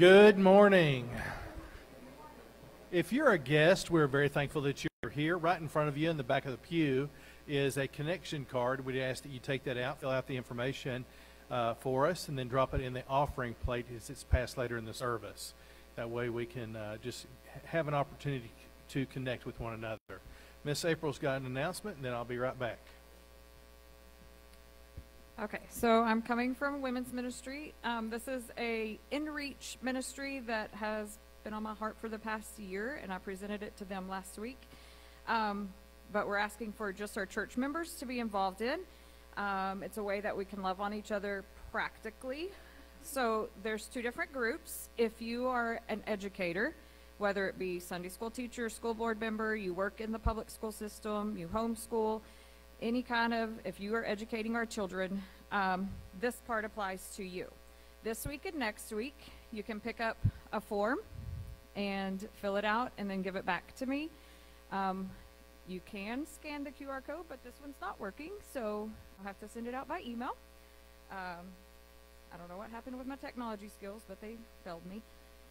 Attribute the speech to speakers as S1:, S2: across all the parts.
S1: Good morning. If you're a guest, we're very thankful that you're here. Right in front of you in the back of the pew is a connection card. We'd ask that you take that out, fill out the information for us, and then drop it in the offering plate as it's passed later in the service. That way we can just have an opportunity to connect with one another. Miss April's got an announcement, and then I'll be right back.
S2: Okay, so I'm coming from women's ministry. This is a in-reach ministry that has been on my heart for the past year, and I presented it to them last week. But we're asking for just our church members to be involved in. It's a way that we can love on each other practically. So there's two different groups. If you are an educator, whether it be Sunday school teacher, school board member, you work in the public school system, you homeschool, any kind of, if you are educating our children, this part applies to you. This week and next week, you can pick up a form and fill it out and then give it back to me. You can scan the QR code, but this one's not working, so I'll have to send it out by email. I don't know what happened with my technology skills, but they failed me.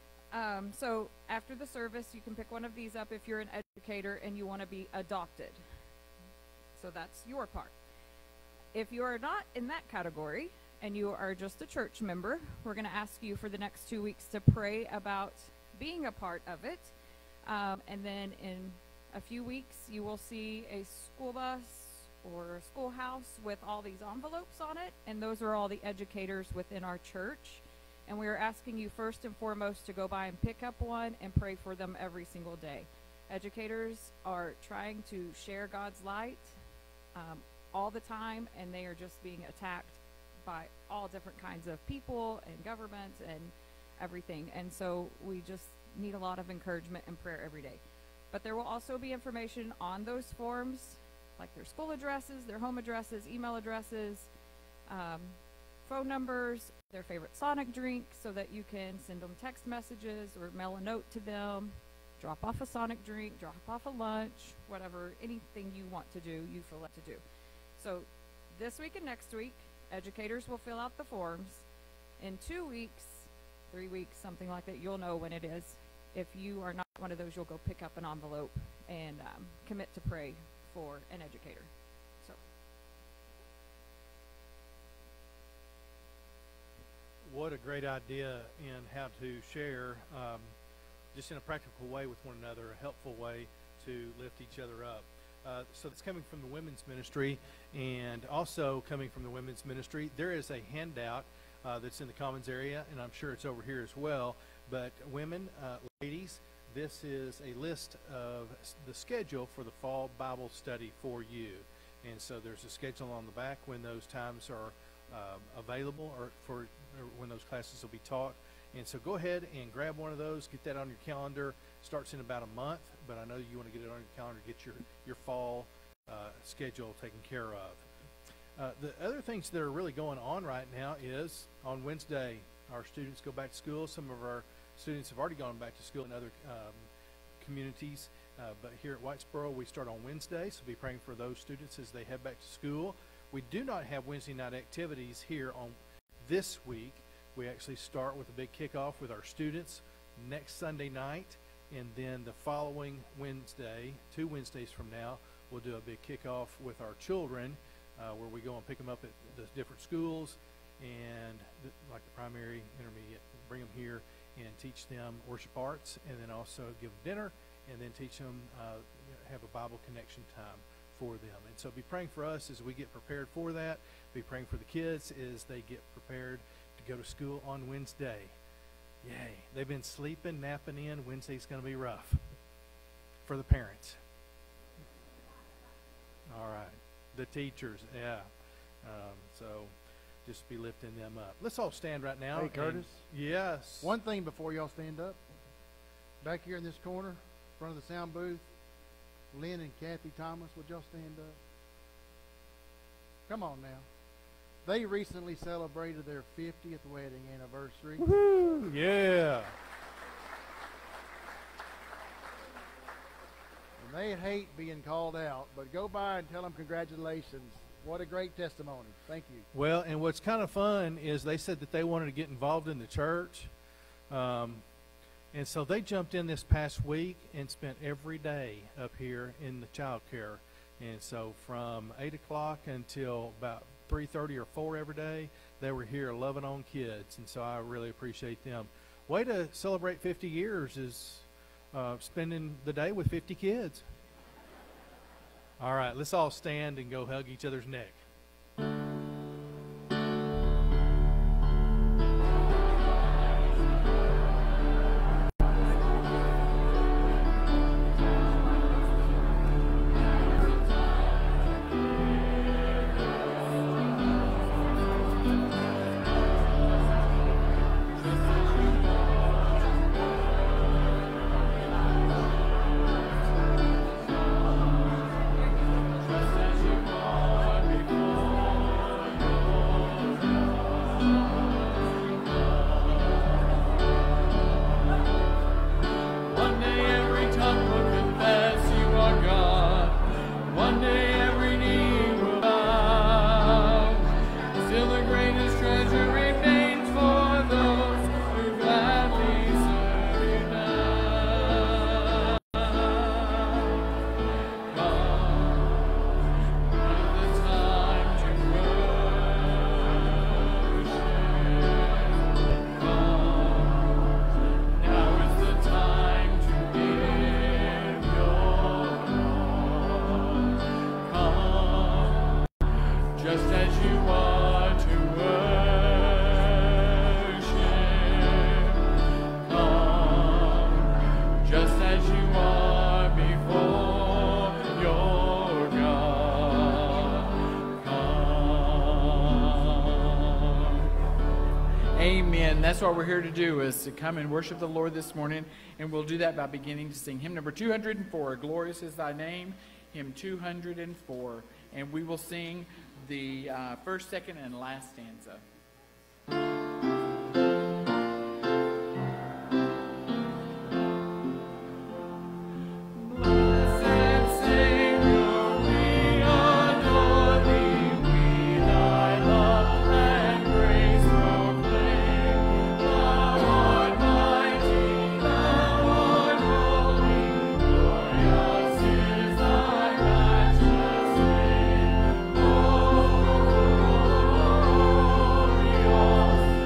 S2: So after the service, you can pick one of these up if you're an educator and you want to be adopted. So that's your part. If you are not in that category and you are just a church member, we're going to ask you for the next 2 weeks to pray about being a part of it. And then in a few weeks, you will see a school bus or a schoolhouse with all these envelopes on it. And those are all the educators within our church. And we are asking you first and foremost to go by and pick up one and pray for them every single day. Educators are trying to share God's light all the time, and they are just being attacked by all different kinds of people and governments and everything. And so we just need a lot of encouragement and prayer every day. But there will also be information on those forms, like their school addresses, their home addresses, email addresses, phone numbers, their favorite Sonic drink, so that you can send them text messages or mail a note to them, drop off a Sonic drink, drop off a lunch, whatever, anything you want to do, you feel like to do. So this week and next week, educators will fill out the forms. In 2 weeks, 3 weeks, something like that, you'll know when it is. If you are not one of those, you'll go pick up an envelope and commit to pray for an educator. So,
S1: What a great idea in how to share just in a practical way with one another, a helpful way to lift each other up. So that's coming from the women's ministry, and also coming from the women's ministry, there is a handout that's in the commons area, and I'm sure it's over here as well. But women, ladies, this is a list of the schedule for the fall Bible study for you. And so there's a schedule on the back when those times are available, or when those classes will be taught. And so go ahead and grab one of those, get that on your calendar. Starts in about a month, but I know you want to get it on your calendar, get your fall schedule taken care of. The other things that are really going on right now is on Wednesday, our students go back to school. Some of our students have already gone back to school in other communities, but here at Whitesboro, we start on Wednesday, so be praying for those students as they head back to school. We do not have Wednesday night activities here on this week. We actually start with a big kickoff with our students next Sunday night, and then the following Wednesday, 2 Wednesdays from now, we'll do a big kickoff with our children where we go and pick them up at the different schools and like the primary, intermediate, bring them here and teach them worship arts, and then also give them dinner, and then teach them, have a Bible connection time for them. And so be praying for us as we get prepared for that. Be praying for the kids as they get prepared to go to school on Wednesday. Yay. They've been sleeping, napping in. Wednesday's going to be rough for the parents. All right. The teachers, yeah. So just be lifting them up. Let's all stand right now.
S3: Hey, Curtis.
S1: Yes.
S3: One thing before y'all stand up. Back here in this corner, in front of the sound booth, Lynn and Kathy Thomas, would y'all stand up? Come on now. They recently celebrated their 50th wedding anniversary.
S1: Woo-hoo. Yeah.
S3: And they hate being called out, but go by and tell them congratulations. What a great testimony. Thank you.
S1: Well, and what's kind of fun is they said that they wanted to get involved in the church. And so they jumped in this past week and spent every day up here in the child care. And so from 8 o'clock until about 3:30 or 4 every day, they were here loving on kids. And so I really appreciate them. Way to celebrate 50 years is spending the day with 50 kids. All right, let's all stand and go hug each other's neck.
S4: That's what we're here to do, is to come and worship the Lord this morning, and we'll do that by beginning to sing hymn number 204, Glorious is Thy Name, hymn 204, and we will sing the first, second, and last stanza.
S5: Glorious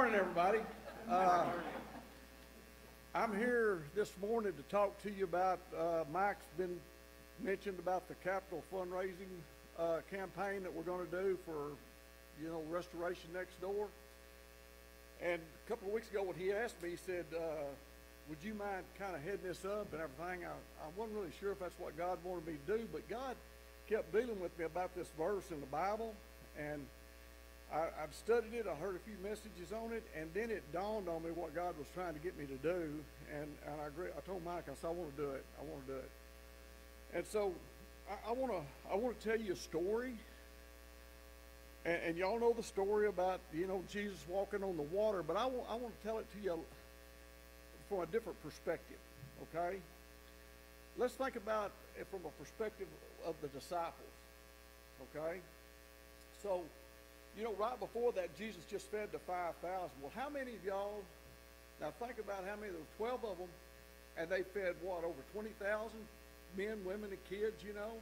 S5: morning, everybody. I'm here this morning to talk to you about, Mike's been mentioned about the capital fundraising campaign that we're going to do for, Restoration Next Door. And a couple of weeks ago when he asked me, he said, would you mind kind of heading this up and everything? I wasn't really sure if that's what God wanted me to do, but God kept dealing with me about this verse in the Bible, and I've studied it, I heard a few messages on it, and then it dawned on me what God was trying to get me to do, and I told Mike, I said, I want to do it. And so I want to tell you a story, and y'all know the story about, Jesus walking on the water, but I want to tell it to you from a different perspective, okay? Let's think about it from a perspective of the disciples, okay? So, right before that, Jesus just fed the 5,000. Well, how many of y'all, now think about how many, there were 12 of them, and they fed, over 20,000 men, women, and kids,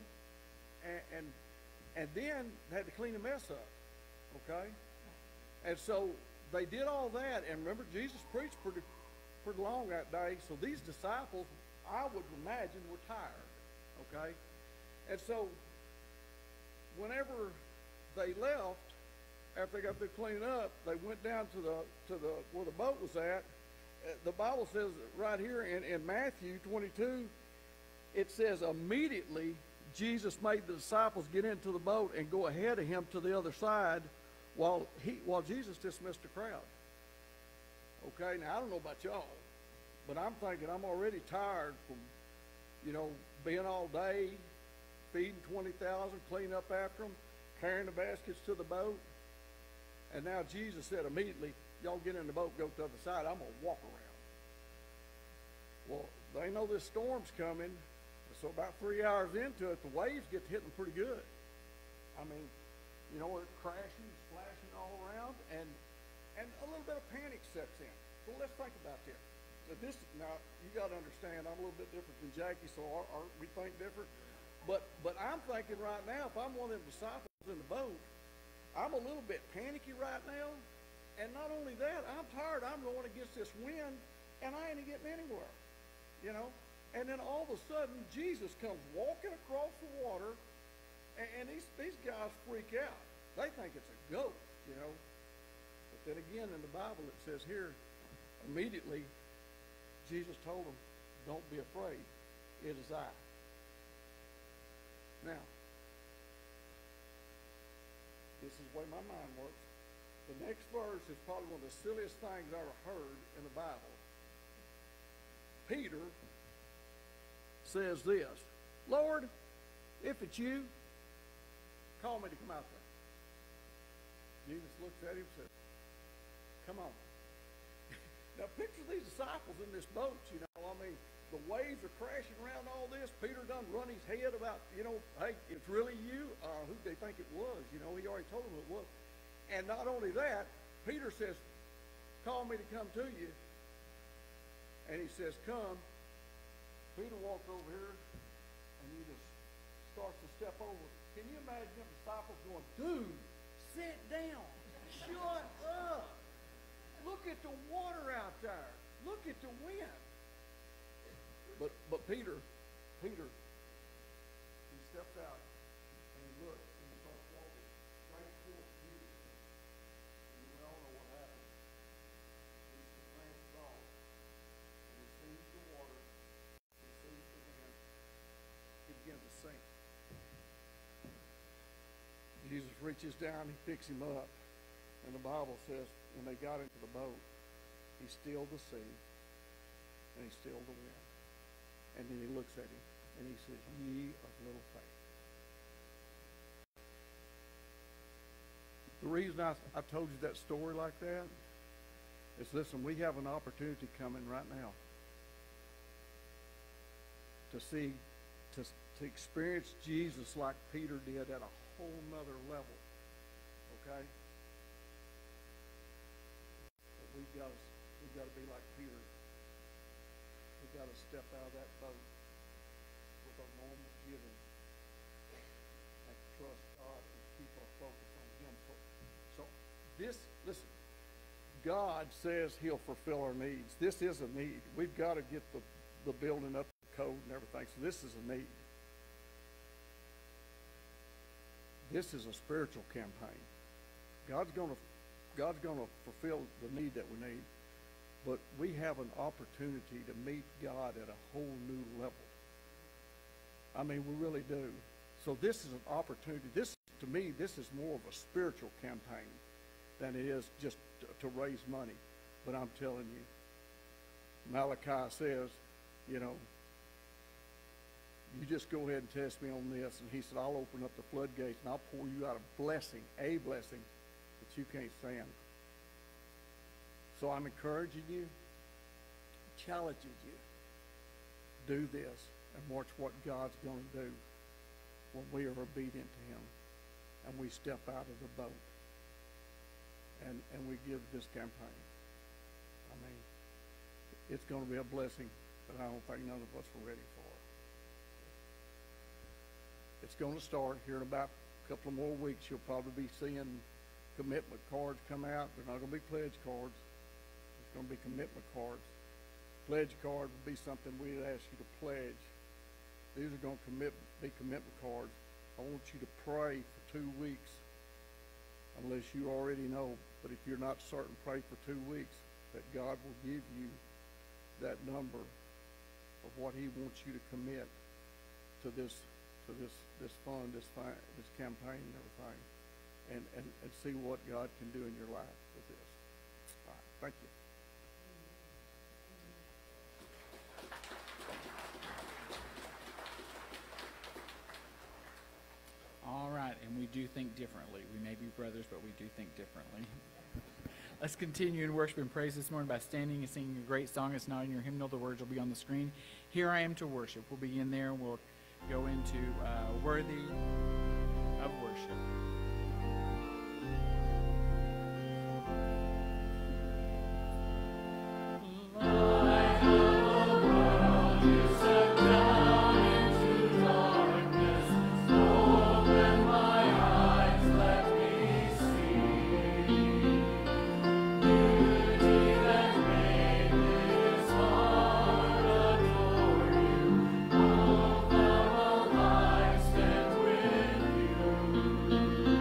S5: and then they had to clean the mess up, okay? And so they did all that, and remember, Jesus preached pretty long that day, so these disciples, I would imagine, were tired, okay? And so whenever they left, after they got through cleaning up, they went down to the where the boat was at. The Bible says right here in Matthew 22, it says immediately Jesus made the disciples get into the boat and go ahead of him to the other side while Jesus dismissed the crowd. Okay, now I don't know about y'all, but I'm thinking I'm already tired from, being all day, feeding 20,000, cleaning up after them, carrying the baskets to the boat. And now Jesus said immediately, y'all get in the boat, go to the other side, I'm going to walk around. Well, they know this storm's coming, so about 3 hours into it, the waves get to hit them pretty good. I mean, it's crashing, splashing all around, and a little bit of panic sets in. So let's think about this. Now, you got to understand, I'm a little bit different than Jackie, so we think different. But I'm thinking right now, if I'm one of them disciples in the boat, I'm a little bit panicky right now, and not only that, I'm tired. I'm going against this wind, and I ain't getting anywhere, And then all of a sudden, Jesus comes walking across the water, and these guys freak out. They think it's a ghost, But then again, in the Bible, it says here, immediately, Jesus told them, "Don't be afraid. It is I." Now, this is the way my mind works. The next verse is probably one of the silliest things I ever heard in the Bible. Peter says this, "Lord, if it's you, call me to come out there." Jesus looks at him and says, "Come on." Now picture these disciples in this boat, the waves are crashing around all this. Peter done run his head about, hey, it's really you? Who they think it was? He already told them it was. And not only that, Peter says, "Call me to come to you." And he says, "Come." Peter walks over here, and he just starts to step over. Can you imagine the disciples going, "Dude, sit down. Shut up. Look at the water out there. Look at the wind." But Peter, he steps out and he looks and he starts walking right towards Jesus. And we all know what happened. Jesus glances off and he sees the water, he sees the wind, he begins to sink. Jesus reaches down, he picks him up, and the Bible says when they got into the boat, he stilled the sea and he stilled the wind. And then he looks at him and he says, "Ye of little faith." The reason I told you that story like that is, listen, we have an opportunity coming right now to experience Jesus like Peter did at a whole nother level. Okay? But we've got to be like Peter. We've got to step out of that boat with our normal giving and trust God and keep our focus on Him. So listen, God says he'll fulfill our needs. This is a need. We've got to get the building up to code and everything. So this is a need. This is a spiritual campaign. God's going to fulfill the need that we need. But we have an opportunity to meet God at a whole new level. I mean, we really do. So this is an opportunity. This, to me, this is more of a spiritual campaign than it is just to raise money. But I'm telling you, Malachi says, you know, you just go ahead and test me on this. And he said, I'll open up the floodgates and I'll pour you out a blessing that you can't stand. So I'm encouraging you, challenging you, do this and watch what God's going to do when we are obedient to him and we step out of the boat and we give this campaign. I mean, it's going to be a blessing that I don't think none of us are ready for. It's going to start here in about a couple of more weeks. You'll probably be seeing commitment cards come out. They're not going to be pledge cards. It's going to be commitment cards. Pledge card would be something we'd ask you to pledge. These are going to be commitment cards. I want you to pray for 2 weeks, unless you already know. But if you're not certain, pray for 2 weeks that God will give you that number of what he wants you to commit to this fund, this campaign and everything, and see what God can do in your life with this. All right, thank you.
S4: All right, and we do think differently. We may be brothers, but we do think differently. Let's continue in worship and praise this morning by standing and singing a great song. It's not in your hymnal. The words will be on the screen. Here I am to worship. We'll begin there, and we'll go into worthy of worship.
S6: Thank you.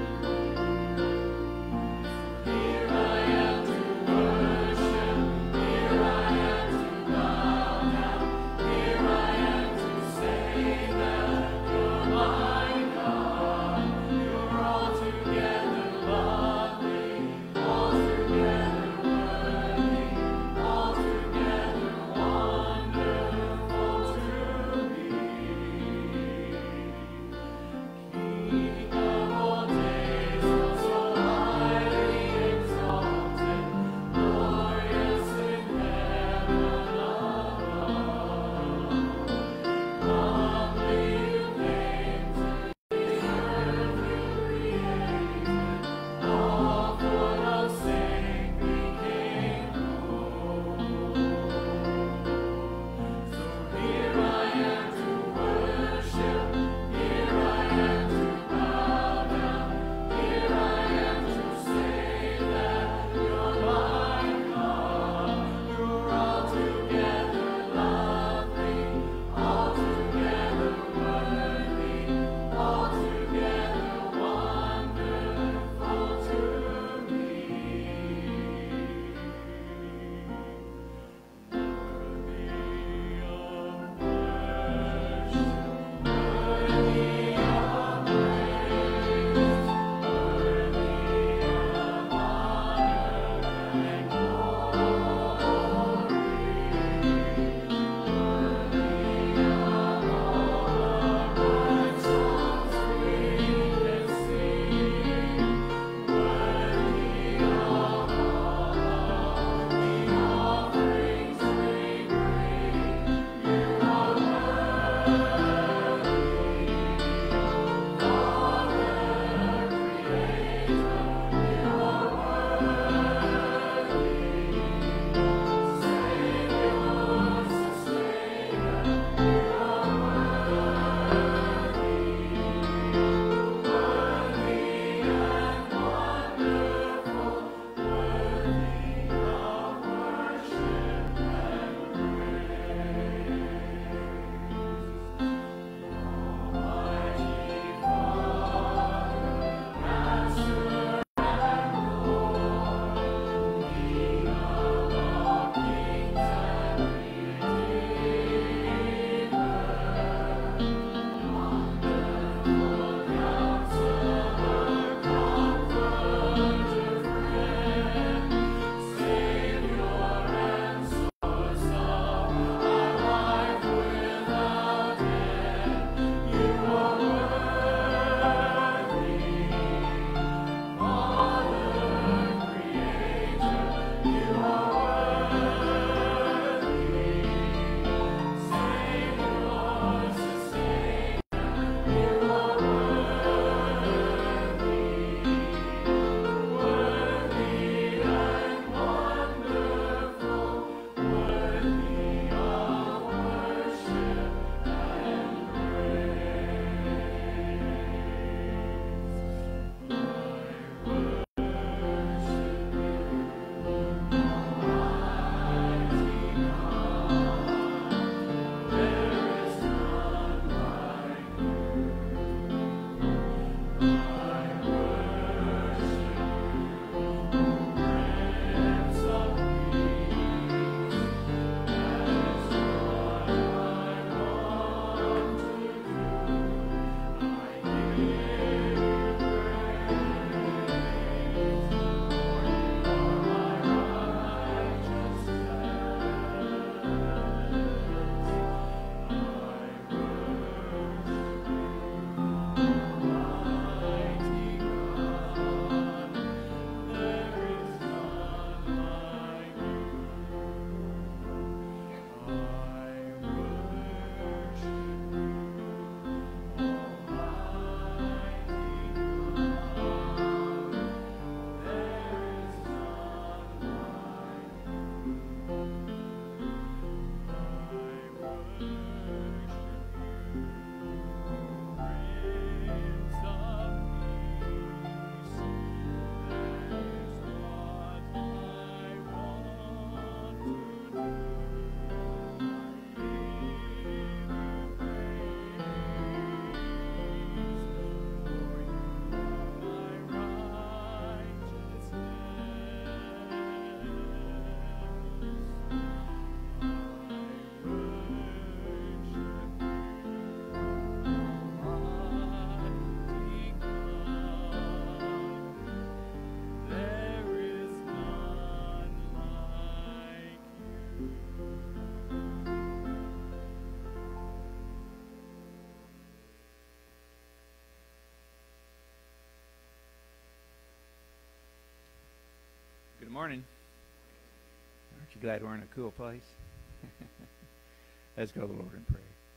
S6: morning. Aren't you glad we're in a cool place? Let's go to the Lord in prayer.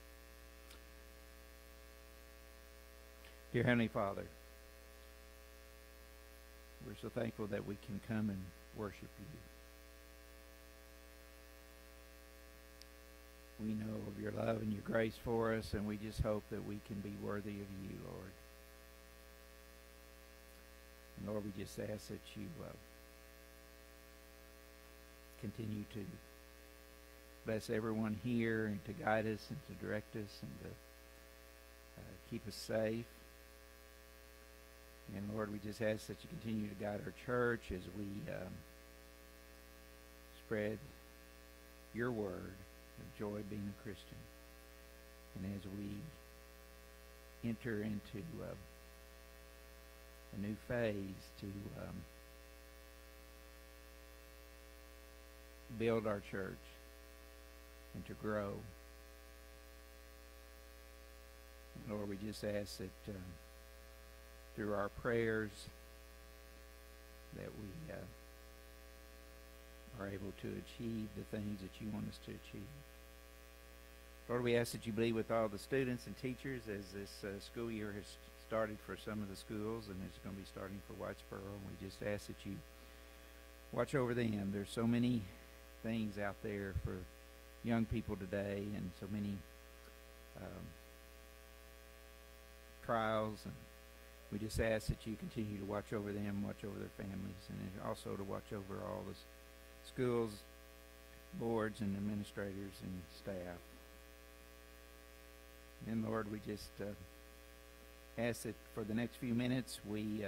S6: Dear Heavenly Father, we're so thankful that we can come and worship you. We know of your love and your grace for us, and we just hope that we can be worthy of you, Lord. And Lord, we just ask that you continue to bless everyone here and to guide us and to direct us and to keep us safe. And Lord, we just ask that you continue to guide our church as we spread your word of joy being a Christian. And as we enter into a new phase to build our church and to grow. And Lord, we just ask that through our prayers that we are able to achieve the things that you want us to achieve. Lord, we ask that you be with all the students and teachers as this school year has started for some of the schools, and it's going to be starting for Whitesboro. And we just ask that you watch over them. There's so many things out there for young people today, and so many trials, and we just ask that you continue to watch over them, watch over their families, and also to watch over all the schools, boards, and administrators and staff. And Lord, we just ask that for the next few minutes we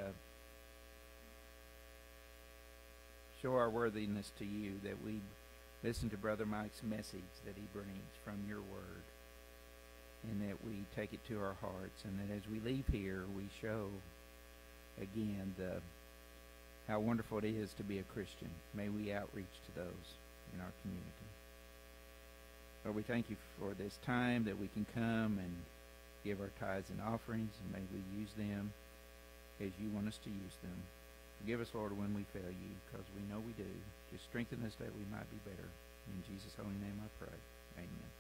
S6: show our worthiness to you, that we listen to Brother Mike's message that he brings from your word, and that we take it to our hearts, and that as we leave here we show again how wonderful it is to be a Christian. May we outreach to those in our community. Lord, we thank you for this time that we can come and give our tithes and offerings, and may we use them as you want us to use them. Forgive us, Lord, when we fail you, because we know we do. Just strengthen us that we might be better. In Jesus' holy name I pray. Amen.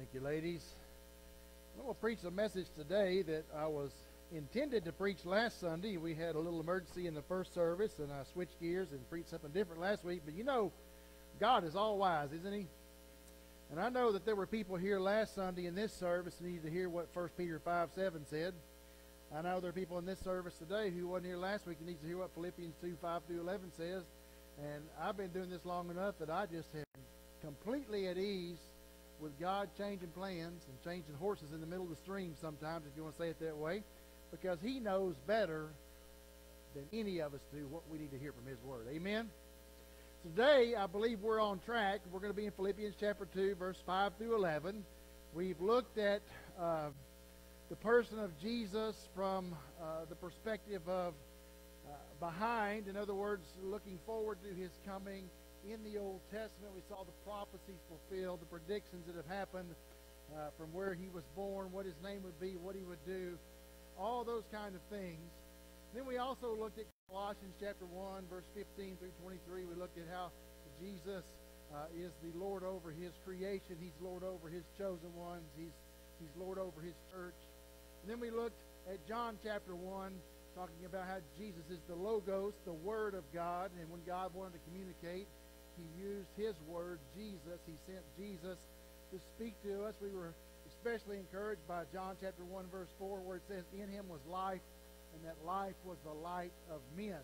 S3: Thank you, ladies. I'm going to preach a message today that I was intended to preach last Sunday. We had a little emergency in the first service, and I switched gears and preached something different last week. But you know, God is all wise, isn't he? And I know that there were people here last Sunday in this service who needed to hear what 1 Peter 5:7 said. I know there are people in this service today who wasn't here last week and needs to hear what Philippians 2:5-11 says. And I've been doing this long enough that I just am completely at ease with God changing plans and changing horses in the middle of the stream sometimes, if you want to say it that way, because he knows better than any of us do what we need to hear from his word. Amen? Today, I believe we're on track. We're going to be in Philippians chapter 2, verse 5-11. We've looked at the person of Jesus from the perspective of behind. In other words, looking forward to his coming. In the Old Testament, we saw the prophecies fulfilled, the predictions that have happened from where he was born, what his name would be, what he would do, all those kind of things. Then we also looked at Colossians chapter 1, verse 15-23. We looked at how Jesus is the Lord over his creation. He's Lord over his chosen ones. He's Lord over his church. And then we looked at John chapter 1, talking about how Jesus is the Logos, the Word of God. And when God wanted to communicate, he used his word, Jesus. He sent Jesus to speak to us. We were especially encouraged by John chapter 1, verse 4, where it says, in him was life, and that life was the light of men.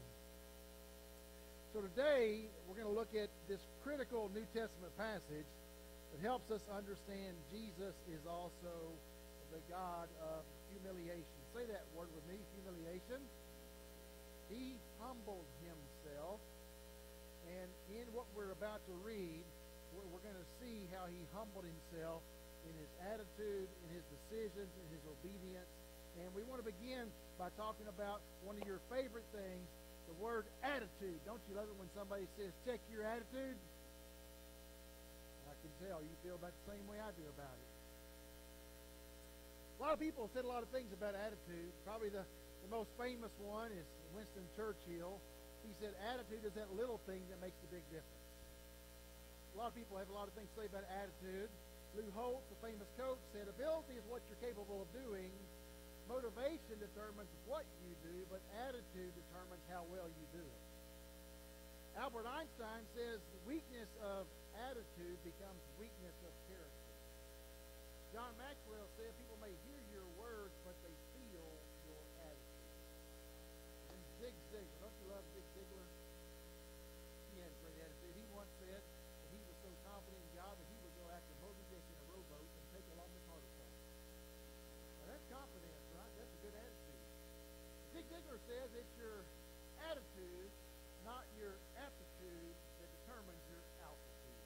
S3: So today, we're going to look at this critical New Testament passage that helps us understand Jesus is also the God of humiliation. Say that word with me, humiliation. He humbled himself. And in what we're about to read, we're going to see how he humbled himself in his attitude, in his decisions, in his obedience. And we want to begin by talking about one of your favorite things, the word attitude. Don't you love it when somebody says, check your attitude? I can tell you feel about the same way I do about it. A lot of people have said a lot of things about attitude. Probably the most famous one is Winston Churchill. He said, attitude is that little thing that makes the big difference. A lot of people have a lot of things to say about attitude. Lou Holt, the famous coach, said, ability is what you're capable of doing. Motivation determines what you do, but attitude determines how well you do it. Albert Einstein says weakness of attitude becomes weakness of character. John Maxwell said people may hear your words, but they feel your attitude. And Zig Ziglar, don't you love Zig Ziglar? He had a great attitude. He once said that he was so confident in God that he would go after Moby Dick in a rowboat and take along the carter. Now that's confidence, right? That's a good attitude. Zig Ziglar says it's your attitude, not your aptitude, that determines your altitude.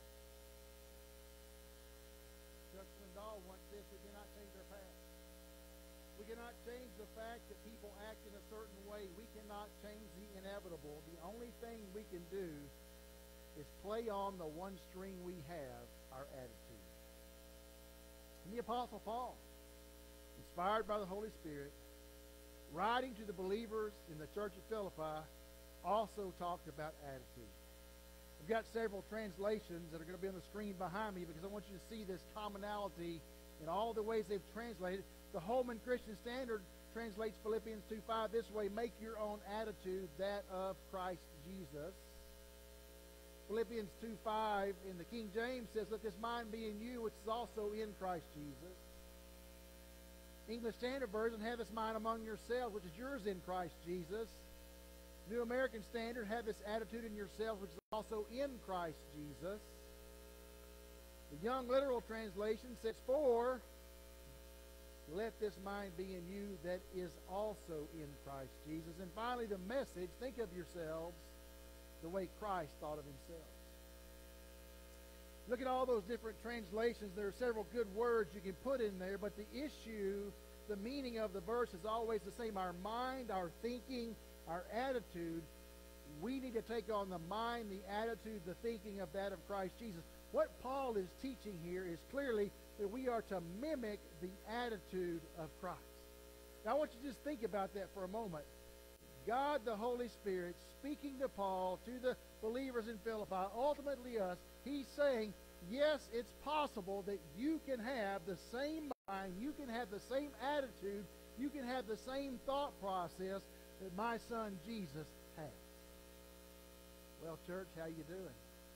S3: Chuck Swindoll once said we cannot change our past. We cannot change the fact that people act in a certain way. We cannot change the inevitable. The only thing we can do is play on the one string we have, our attitude. And the Apostle Paul, inspired by the Holy Spirit, writing to the believers in the church at Philippi, also talked about attitude. I've got several translations that are going to be on the screen behind me because I want you to see this commonality in all the ways they've translated. The Holman Christian Standard translates Philippians 2:5 this way: make your own attitude that of Christ Jesus. Philippians 2:5 in the King James says, let this mind be in you, which is also in Christ Jesus. English Standard Version, have this mind among yourselves, which is yours in Christ Jesus. New American Standard, have this attitude in yourselves, which is also in Christ Jesus. The Young Literal Translation says, for let this mind be in you that is also in Christ Jesus. And finally, the Message, think of yourselves the way Christ thought of himself. Look at all those different translations. There are several good words you can put in there, but the issue, the meaning of the verse is always the same. Our mind, our thinking, our attitude, we need to take on the mind, the attitude, the thinking of that of Christ Jesus. What Paul is teaching here is clearly that we are to mimic the attitude of Christ. Now, I want you to just think about that for a moment. God, the Holy Spirit, speaking to Paul, to the believers in Philippi, ultimately us, he's saying, yes, it's possible that you can have the same mind, you can have the same attitude, you can have the same thought process that my son Jesus has. Well, church, how you doing?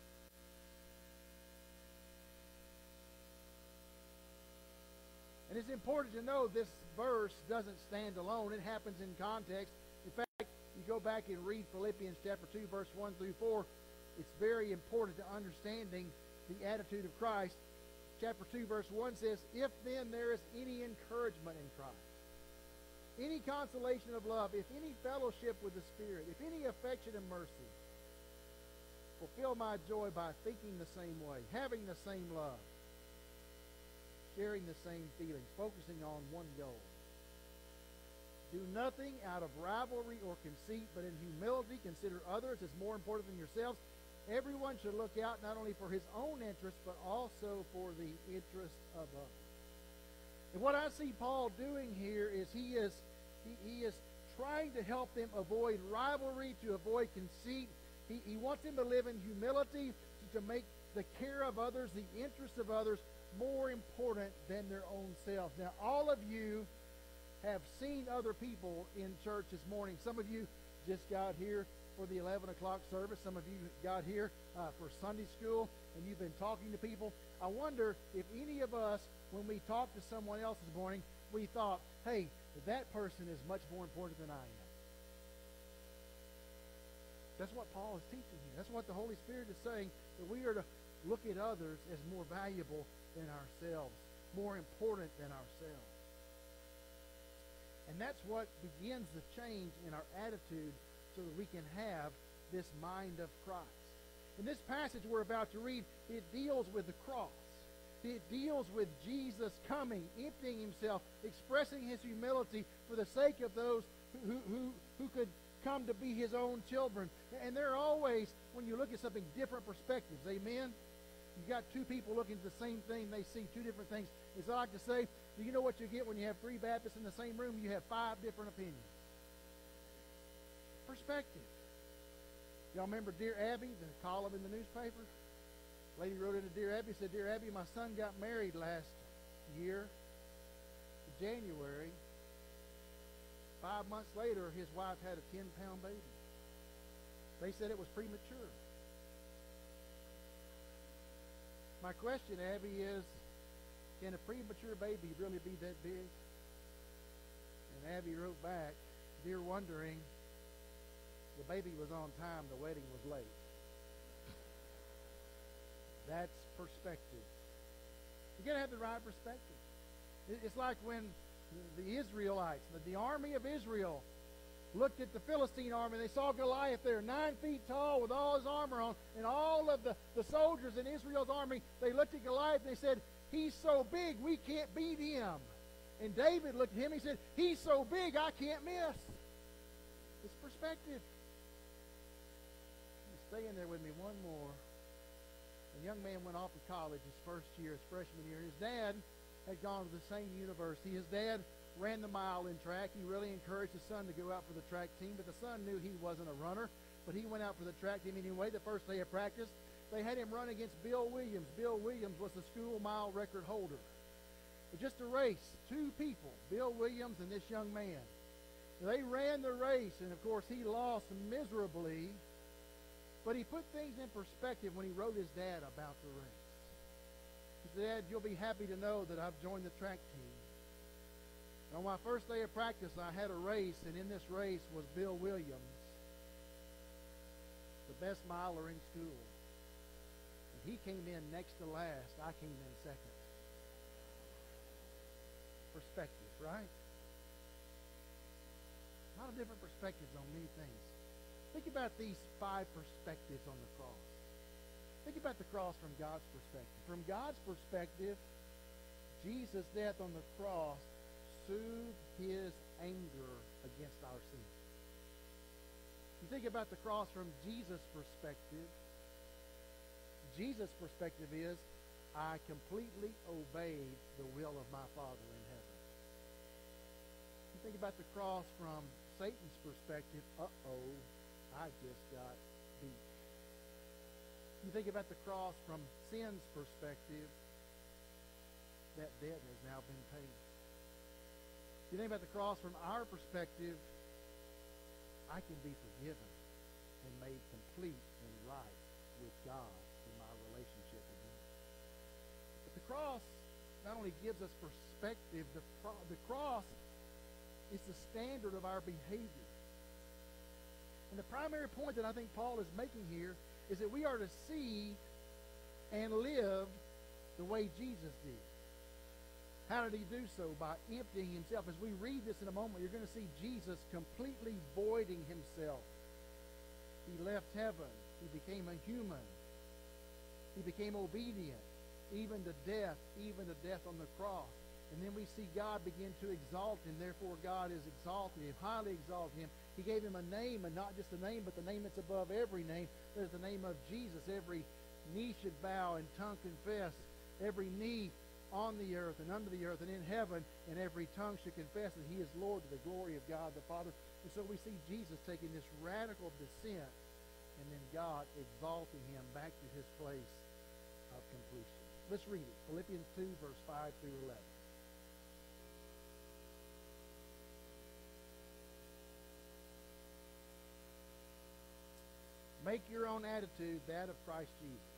S3: And it's important to know this verse doesn't stand alone. It happens in context. In fact, you go back and read Philippians chapter 2, verse 1 through 4. It's very important to understanding the attitude of Christ. Chapter 2, verse 1 says, if then there is any encouragement in Christ, any consolation of love, if any fellowship with the Spirit, if any affection and mercy, fulfill my joy by thinking the same way, having the same love, sharing the same feelings, focusing on one goal. Do nothing out of rivalry or conceit, but in humility consider others as more important than yourselves. Everyone should look out not only for his own interest, but also for the interest of others. And what I see Paul doing here is he is trying to help them avoid rivalry, to avoid conceit. He wants them to live in humility, to make the care of others, the interest of others, more important than their own selves. Now, all of you have seen other people in church this morning. Some of you just got here for the 11 o'clock service. Some of you got here for Sunday school, and you've been talking to people. I wonder if any of us, when we talked to someone else this morning, we thought, hey, that person is much more important than I am. That's what Paul is teaching here. That's what the Holy Spirit is saying, that we are to look at others as more valuable than ourselves, more important than ourselves. And that's what begins the change in our attitude so that we can have this mind of Christ. In this passage we're about to read, it deals with the cross. It deals with Jesus coming, emptying himself, expressing his humility for the sake of those who could come to be his own children. And there are always, when you look at something, different perspectives. Amen? You've got two people looking at the same thing. They see two different things. As I like to say, do you know what you get when you have three Baptists in the same room? You have 5 different opinions. Perspective. Y'all remember Dear Abby, the column in the newspaper? Lady wrote into Dear Abby, said, Dear Abby, my son got married last year, January. 5 months later, his wife had a 10-pound baby. They said it was premature. My question, Abby, is, can a premature baby really be that big? And Abby wrote back, Dear wondering, the baby was on time, the wedding was late. That's perspective. You got to have the right perspective. It's like when the Israelites, the army of Israel, looked at the Philistine army. They saw Goliath there, 9 feet tall with all his armor on, and all of the soldiers in Israel's army, they looked at Goliath and they said, he's so big, we can't beat him. And David looked at him and he said, he's so big, I can't miss. It's perspective. Stay in there with me one more. A young man went off to college his first year, his freshman year. His dad had gone to the same university. His dad ran the mile in track. He really encouraged his son to go out for the track team, but the son knew he wasn't a runner. But he went out for the track team anyway. The first day of practice, they had him run against Bill Williams. Bill Williams was the school mile record holder. But just a race, 2 people, Bill Williams and this young man. They ran the race, and of course he lost miserably. But he put things in perspective when he wrote his dad about the race. He said, Dad, you'll be happy to know that I've joined the track team. And on my first day of practice, I had a race, and in this race was Bill Williams, the best miler in school. And he came in next to last. I came in second. Perspective, right? A lot of different perspectives on many things. Think about these 5 perspectives on the cross. Think about the cross from God's perspective. From God's perspective, Jesus' death on the cross soothed his anger against our sin. You think about the cross from Jesus' perspective. Jesus' perspective is, I completely obeyed the will of my Father in heaven. You think about the cross from Satan's perspective, I just got beat. You You think about the cross from sin's perspective, that debt has now been paid. You think about the cross from our perspective, I can be forgiven and made complete and right with God in my relationship with Him. But the cross not only gives us perspective, the cross is the standard of our behavior. And the primary point that I think Paul is making here is that we are to see and live the way Jesus did. How did he do so? By emptying himself. As we read this in a moment, you're going to see Jesus completely voiding himself. He left heaven. He became a human. He became obedient, even to death on the cross. And then we see God begin to exalt him. Therefore, God is exalted him, highly exalted him. He gave him a name, and not just a name, but the name that's above every name. There's the name of Jesus. Every knee should bow and tongue confess. Every knee on the earth and under the earth and in heaven, and every tongue should confess that he is Lord to the glory of God the Father. And so we see Jesus taking this radical descent, and then God exalting him back to his place of completion. Let's read it. Philippians 2, verse 5 through 11. Make your own attitude that of Christ Jesus,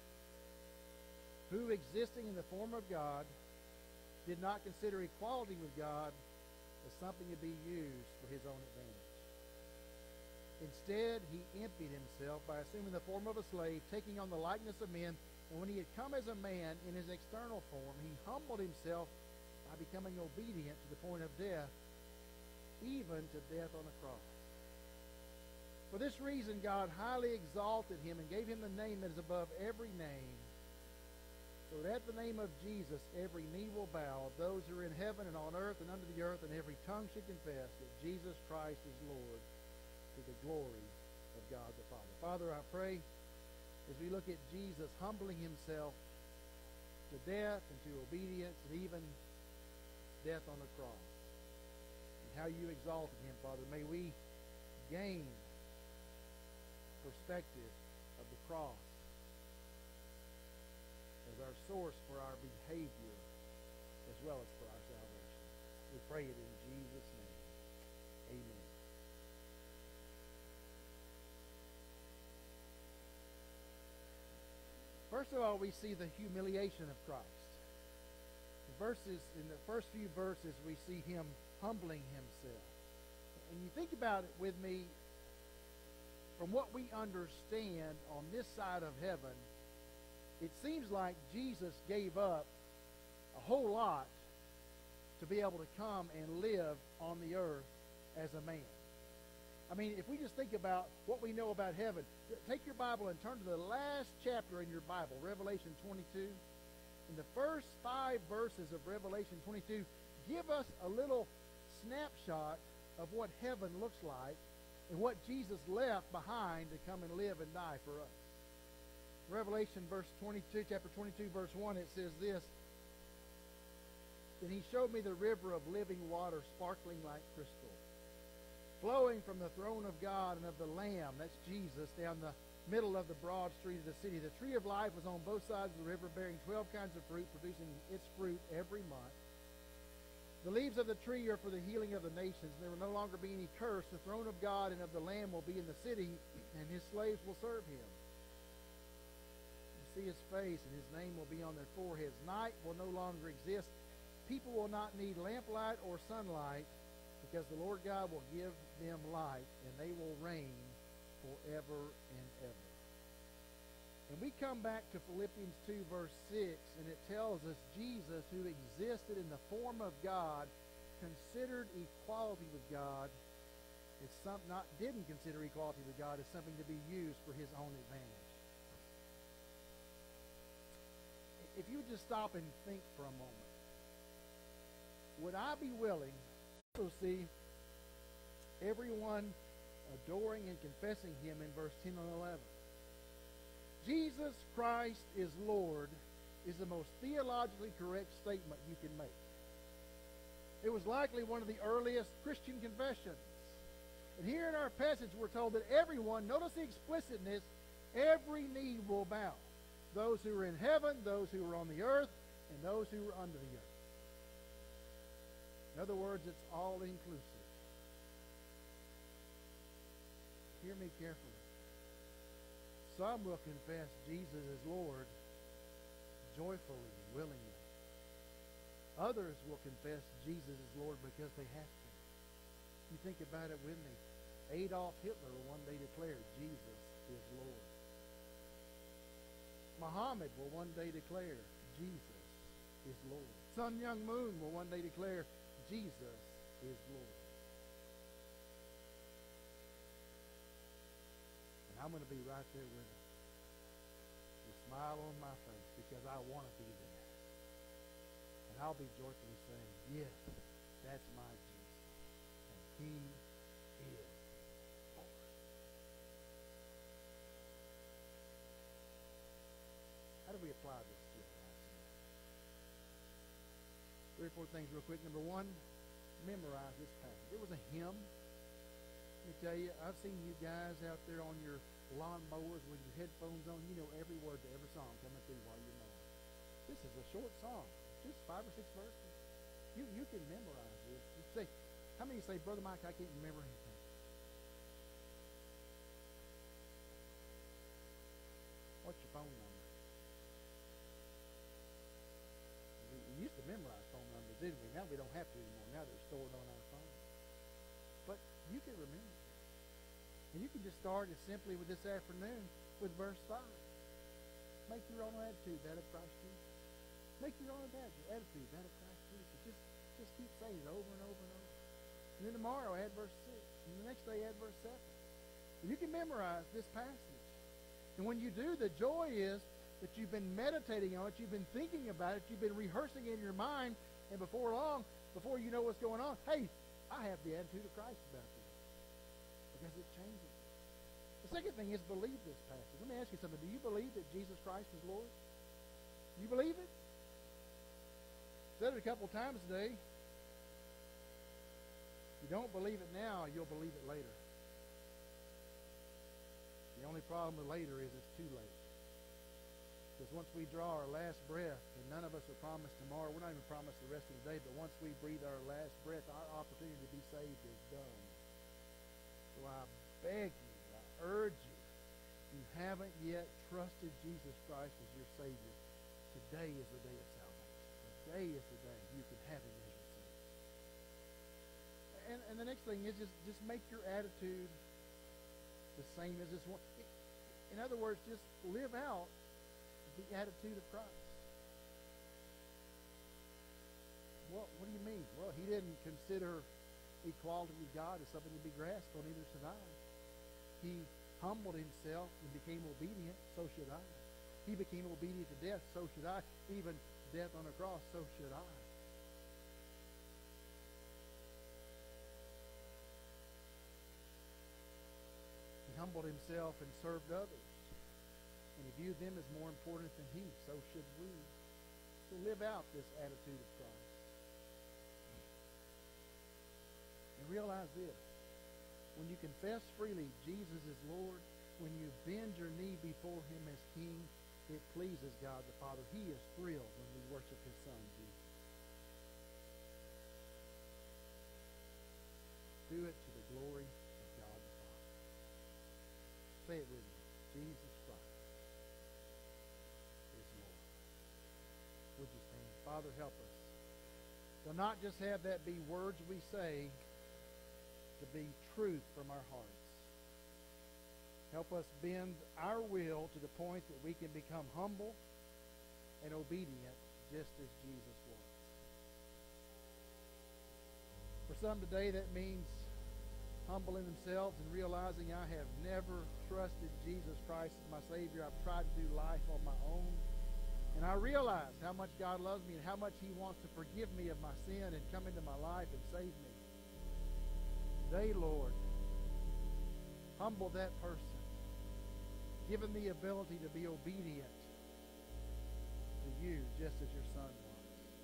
S3: who, existing in the form of God, did not consider equality with God as something to be used for his own advantage. Instead, he emptied himself by assuming the form of a slave, taking on the likeness of men, and when he had come as a man in his external form, he humbled himself by becoming obedient to the point of death, even to death on a cross. For this reason, God highly exalted him and gave him the name that is above every name, so that at the name of Jesus every knee will bow, of those who are in heaven and on earth and under the earth, and every tongue should confess that Jesus Christ is Lord, to the glory of God the Father. Father, I pray, as we look at Jesus humbling himself to death and to obedience and even death on the cross, and how you exalted him, Father, may we gain perspective of the cross as our source for our behavior as well as for our salvation. We pray it in Jesus' name. Amen. First of all, we see the humiliation of Christ. In the first few verses, we see him humbling himself. And you think about it with me, from what we understand on this side of heaven, it seems like Jesus gave up a whole lot to be able to come and live on the earth as a man. I mean, if we just think about what we know about heaven, take your Bible and turn to the last chapter in your Bible, Revelation 22. In the first 5 verses of Revelation 22, give us a little snapshot of what heaven looks like and what Jesus left behind to come and live and die for us. Revelation chapter 22, verse 1, it says this: Then he showed me the river of living water sparkling like crystal, flowing from the throne of God and of the Lamb, that's Jesus, down the middle of the broad street of the city. The tree of life was on both sides of the river, bearing 12 kinds of fruit, producing its fruit every month. The leaves of the tree are for the healing of the nations. There will no longer be any curse. The throne of God and of the Lamb will be in the city, and his slaves will serve him. You see his face, and his name will be on their foreheads. Night will no longer exist. People will not need lamplight or sunlight, because the Lord God will give them light, and they will reign forever and ever. And we come back to Philippians 2, verse 6, and it tells us Jesus, who existed in the form of God, considered equality with God didn't consider equality with God as something to be used for his own advantage. If you would just stop and think for a moment, would I be willing to see everyone adoring and confessing him in verse 10 and 11? Jesus Christ is Lord is the most theologically correct statement you can make. It was likely one of the earliest Christian confessions. And here in our passage we're told that everyone, notice the explicitness, every knee will bow. Those who are in heaven, those who are on the earth, and those who are under the earth. In other words, it's all inclusive. Hear me carefully. Some will confess Jesus as Lord joyfully and willingly. Others will confess Jesus as Lord because they have to. You think about it with me. Adolf Hitler will one day declare Jesus is Lord. Muhammad will one day declare Jesus is Lord. Sun Myung Moon will one day declare Jesus is Lord. And I'm going to be right there with him, with a smile on my face, because I want to be there. And I'll be joyfully saying, yes, that's my Jesus. And he is Lord. How do we apply this to our lives? 3 or 4 things real quick. Number 1, memorize this passage. It was a hymn. Let me tell you, I've seen you guys out there on your lawn mowers with your headphones on. You know every word to every song coming through while you're mowing. This is a short song, just 5 or 6 verses. You can memorize this. You say, how many say, Brother Mike, I can't remember anything? What's your phone number? We used to memorize phone numbers, didn't we? Now we don't have to anymore. Now they're stored on our phone. But you can remember. And you can just start as simply with this afternoon with verse 5. Make your own attitude that of Christ Jesus. Make your own attitude that of Christ Jesus. Just keep saying it over and over and over. And then tomorrow add verse 6. And the next day add verse 7. And you can memorize this passage. And when you do, the joy is that you've been meditating on it, you've been thinking about it, you've been rehearsing in your mind, and before long, before you know what's going on, hey, I have the attitude of Christ about this. Because it changes. The second thing is believe this passage. Let me ask you something. Do you believe that Jesus Christ is Lord? Do you believe it? Said it a couple times today. If you don't believe it now, you'll believe it later. The only problem with later is it's too late. Because once we draw our last breath, and none of us are promised tomorrow, we're not even promised the rest of the day, but once we breathe our last breath, our opportunity to be saved is done. So I beg you, I urge you, if you haven't yet trusted Jesus Christ as your Savior, today is the day of salvation. Today is the day you can have Him as your Savior. And the next thing is just make your attitude the same as this one. In other words, just live out the attitude of Christ. What do you mean? Well, He didn't consider equality with God as something to be grasped, or neither should I. He humbled Himself and became obedient, so should I. He became obedient to death, so should I. Even death on a cross, so should I. He humbled Himself and served others. And He viewed them as more important than He. So should we. So live out this attitude of Christ. And realize this. When you confess freely Jesus is Lord, when you bend your knee before Him as King, it pleases God the Father. He is thrilled when we worship His Son, Jesus. Do it to the glory of God the Father. Say it with me. Jesus Christ is Lord. Would you stand? Father, help us to not just have that be words we say, to be truth from our hearts. Help us bend our will to the point that we can become humble and obedient just as Jesus was. For some today that means humbling themselves and realizing I have never trusted Jesus Christ as my Savior. I've tried to do life on my own. And I realize how much God loves me and how much He wants to forgive me of my sin and come into my life and save me. Today, Lord, humble that person. Give him the ability to be obedient to You just as Your Son was.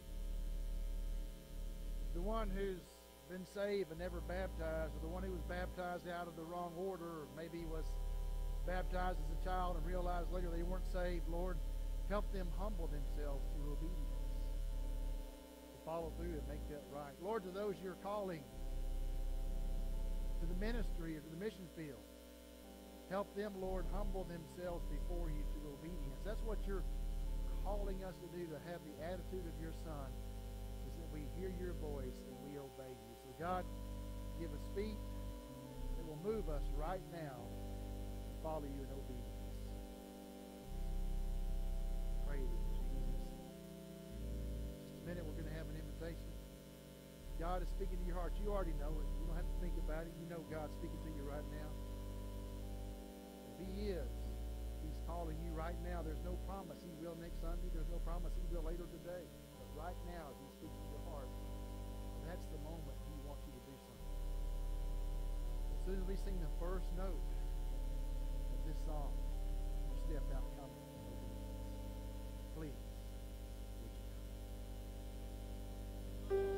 S3: The one who's been saved and never baptized, or the one who was baptized out of the wrong order, or maybe was baptized as a child and realized later they weren't saved, Lord, help them humble themselves through obedience, to follow through and make that right. Lord, to those you're calling to the ministry or to the mission field, help them, Lord, humble themselves before you through obedience. That's what you're calling us to do, to have the attitude of your Son, is that we hear your voice and we obey you. So God, give us feet that will move us right now to follow you in obedience. Pray it in Jesus' name. Just a minute, we're going to have an invitation. God is speaking to your heart. You already know it. You don't have to think about it. You know God's speaking to you right now. If He is, He's calling you right now. There's no promise He will next Sunday. There's no promise He will later today. But right now, if He speaks to your heart, that's the moment He wants you to do something. As soon as we sing the first note of this song, you step out coming in obedience. Please, would you come?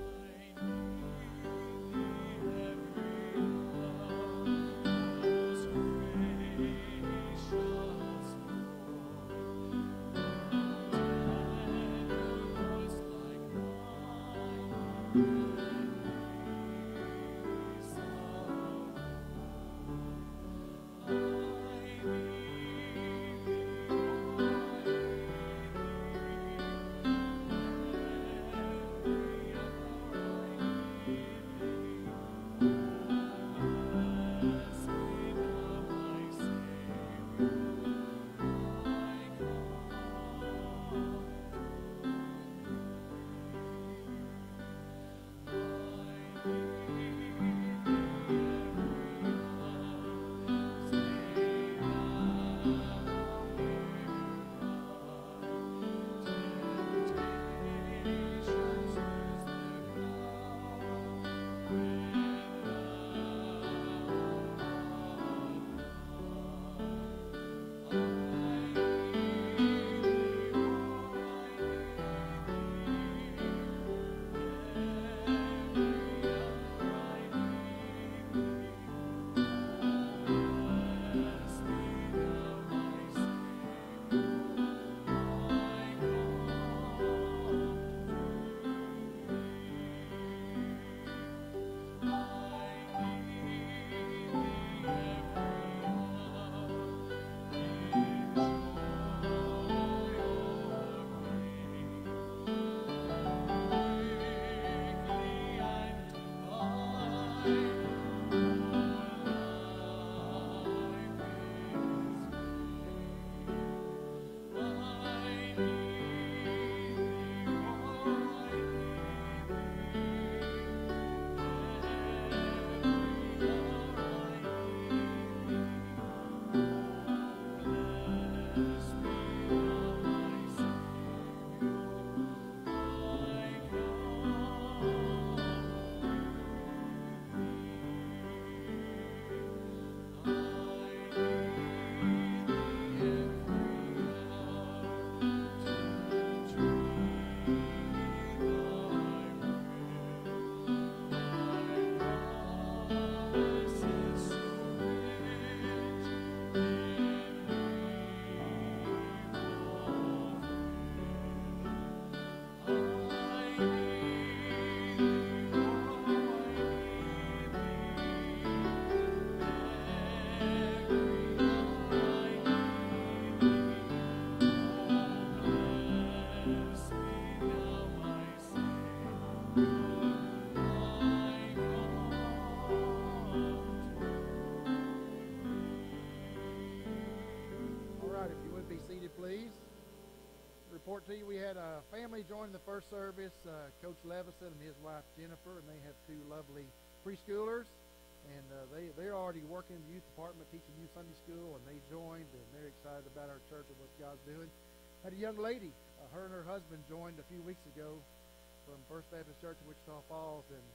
S3: Report to you, we had a family join the first service, Coach Levison and his wife Jennifer, and they have two lovely preschoolers, and they're already working in the youth department, teaching youth Sunday school, and they joined, and they're excited about our church and what God's doing. Had a young lady, her and her husband joined a few weeks ago from First Baptist Church in Wichita Falls, and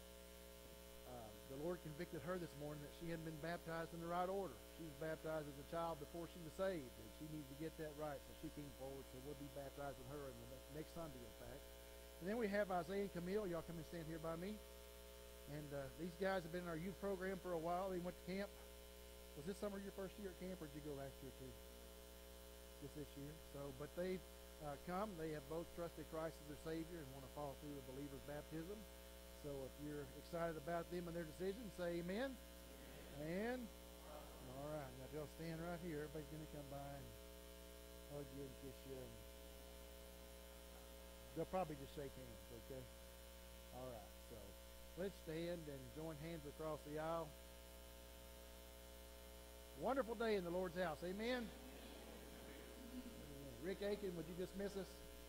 S3: the Lord convicted her this morning that she hadn't been baptized in the right order. She was baptized as a child before she was saved, and she needed to get that right, so she came forward, so we'll be baptizing her in the next Sunday, in fact. And then we have Isaiah and Camille. Y'all come and stand here by me. And these guys have been in our youth program for a while. They went to camp Was this summer your first year at camp, or did you go last year too? Just this year. So, but they've come. They have both trusted Christ as their Savior and want to follow through the believer's baptism. So if you're excited about them and their decision, say amen. And all right, now they'll stand right here. Everybody's going to come by and hug you and kiss you. And they'll probably just shake hands, okay? All right, so let's stand and join hands across the aisle. Wonderful day in the Lord's house. Amen. Amen. Rick Aiken, would you dismiss us?